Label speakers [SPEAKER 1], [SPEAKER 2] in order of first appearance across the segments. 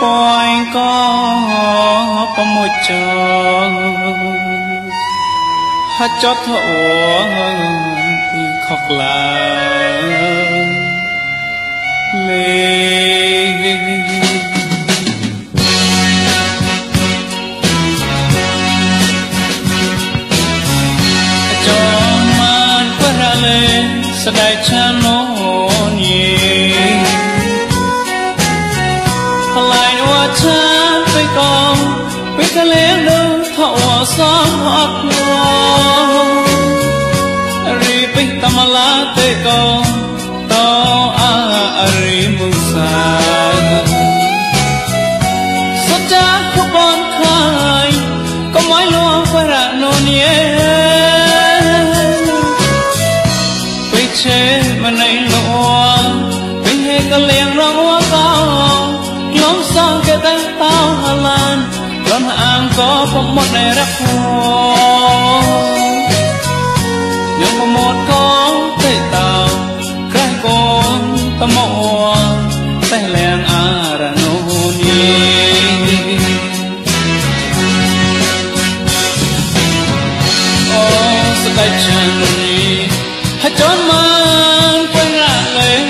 [SPEAKER 1] bòi có một chờ hát chót thổ khóc là lê cho man quên ra lên sẽ đại cha nó nhỉ lại qua cha với con với cái lén nước thọ sáng hót ngô ri với tâm lá tê con to ri mung sa sốt cha không bon khai có mái loa quay ra nôn nhé với chế mà này loa với hệ cái lén rong hoa cao lóng sang cái tay tao hà lan lon hàng có một này rắc hồ nhưng có một con tay tao cái con ta mò tay leng ra nôn ô tay chân đi hãy trốn mang quên ra lên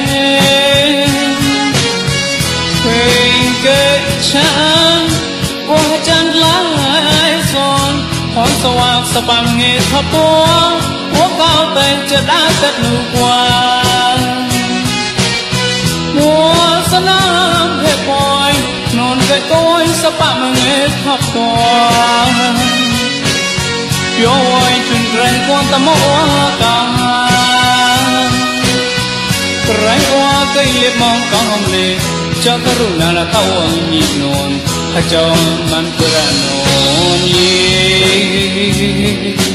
[SPEAKER 1] chán qua chán lái son hòn sawang sa bang nghe thấp búa búa cao tay chưa đã tết nụ qua mùa sa nam hệ bòi non cây cối sa bang nghe thấp búa yoi chun rèn quan tâm hoa cả rèn hoa cây liệp mong có hồng lệ cho karuna na tawang ninon hajaw man kurano ni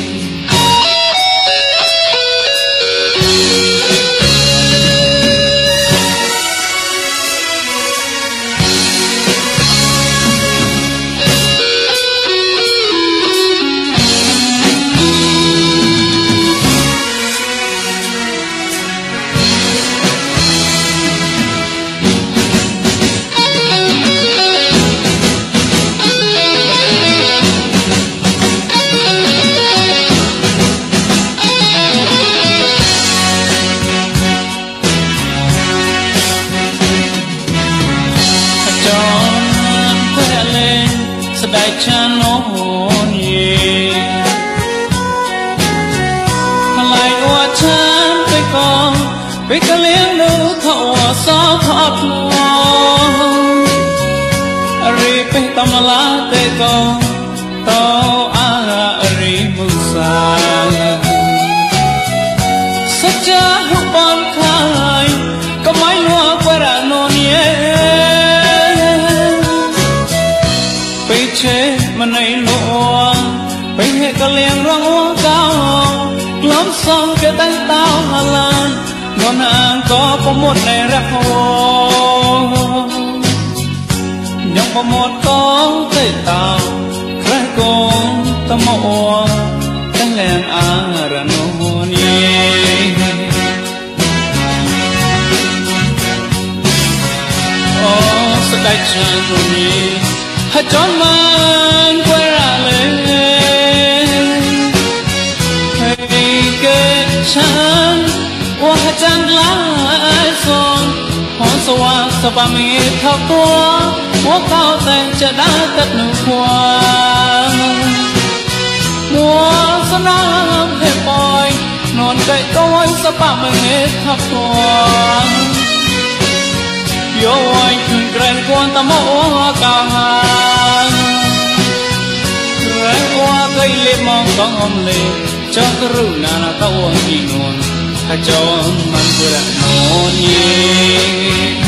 [SPEAKER 1] đại cha nó nhỉ lại qua cha với con với cái liếng nước thọ sao thoát luôn ri với tâm lá tê con tao ri mưu sa sắc cha hút bon khai có mái loa quay ra nôn nhé chế mà này loa phải hệ cái liền rong hoa cao lắm xong cái tay tao hà lan ngon hàng có một này rắc hồ nhưng có một có tay tao cái con ta mò cái liền ra nôn sẽ đại chân đi hãy trốn mang quay ra lên hãy kết chán qua chán lái son hòn sawang sa ba mi thao tua múa cao tay chả đã tết nụ qua mùa sa nam hệ bòi non cây cối sa ba mi thao tua yoi chun rèn quan tâm hoa cao hàng rèn qua cây liệp mong có hồng lệ cho karuna na tawang ninon hajaw man pura noni